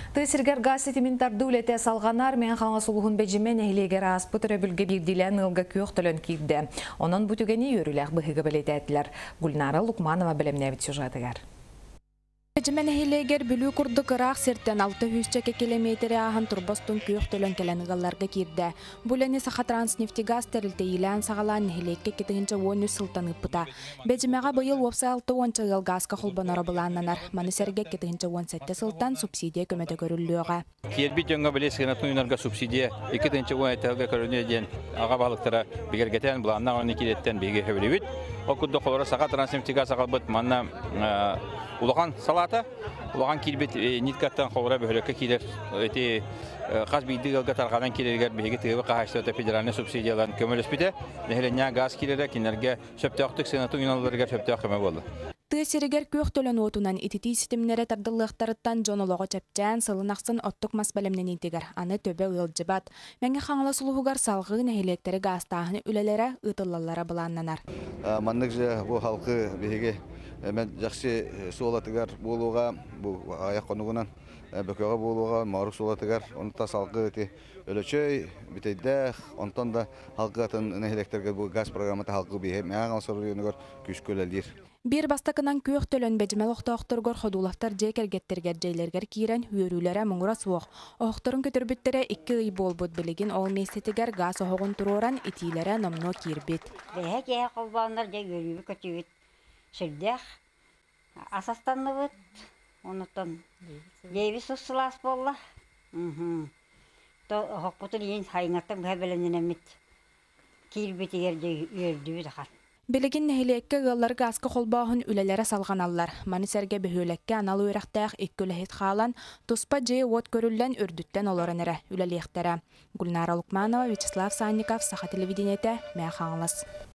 Тысыргар газ сетиментарды үлете салғанар мен қаңа сұлығын бәжімен әйлегер аспы түрәбілге бірділен ұлға көк төлін кейді. Онын бүтігені өріләқ бұхығы білеті әтілер. Гүлнары Лукманова білімнәбіт сюжатығар. Бәжімен әйлегер бүлі күрді қырақ серттен 600 километр ағын турбастың көк төлін кәлін ғаларға керді. Бұләне сақа транснефтегаз тәрілті елән сағалан әйлекке кетігінші 13 сылтан ұппыта. Бәжімеға бұйыл опса 6 жыл газға құлбан арабылананар. Манысерге кетігінші 17 сылтан субсидия көмеді көріліуға. Кербит өңі білесігіна тұйынарға субсидия 2-ші 17-ге көріне ден аға балықтара бігергетен бұланна оны келеттен беге хөбілі Окудды қолары сақа транснефтегаз ағалбыт манна улахан салата, улахан килбет ниткаттан қолыра бөхілекке келер. Қаз бейді ғылға тарғадан келергер бейге тығыбы қағаштыда федеральный субсидияларын көмір өспіде. Нәхіленне газ келері кенерге сөптіқтік сенату юналыларыға сөптіқ көмі болды. Тысыргер көк төлін отунан итити системнері тардылықтарыттан жонолығы чәпчән сылынақсын оттық мас бәлемнен етігер. Аны төбе ұлжыбат. Мәңгі қаңылы сұлығығар салғы нәхилеттері газтағыны үлелері ұтылалары бұланнанар. Маннық жа бұл халқы бейге мен жақсы суолатығар болуға, бұл аяқ қонуғынан бөкеға болуға, мағырық суолатығар, оны та салғы өлөчөй, бітейдәқ, онтан да халқы атын нәхилектерге бұл газ программаты халқы бейге мәң алсыры үйінігер күш көлелдер. Bir бастакынан көк төлөн бәжімел оқтақтырғыр қодулақтар жекергеттергер жейлергер кейрен үйерулері мұңыра суық. Оқтырын көтірбіттері 2 үй бол бұд білеген ол местетігер газ оғын тұроран итилері намно кейрбет. Бәйе кеге қолбағындар жай өрібі көтігіт. Сүрдәқ, асастанны бұд, онытын. Дейбі сұсылас болла. Хоқпұтын ең хайыңаттың бұға бәлемден әмет. Кейрбетігер жай үйерді бұд қан. Білігін нәхилекке ғыллар ғасқы қолбағын үлелері салған аллар. Манисерге бөхөлекке аналы өріқтәқ еккіліхет қалан, тұспа жей от көрілден үрдіттен оларын әрі үлелектері. Гүлнара Лукманова, Вячеслав Санников, Саха телевидениеті, Мәқаңылыз.